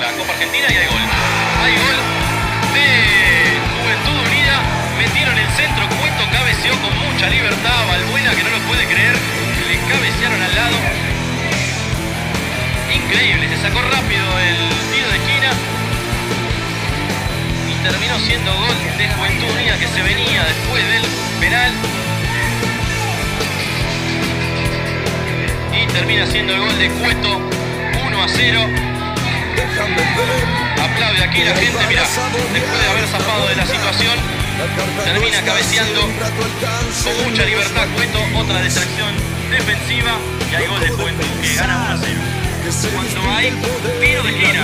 la Copa Argentina y hay gol. Hay gol de Juventud Unida. Metieron el centro, Cueto cabeceó con mucha libertad. Balbuena, que no lo puede creer, le cabecearon al lado. Increíble, se sacó rápido el tiro de esquina y terminó siendo gol de Juventud Unida, que se venía después del penal. Y termina siendo el gol de Cueto, 1-0. Aplaude aquí la gente, mirá, después de haber zafado de la situación, termina cabeceando con mucha libertad Cueto, otra distracción defensiva y hay gol de Juventud que gana 1-0. Cuando hay tiro de esquina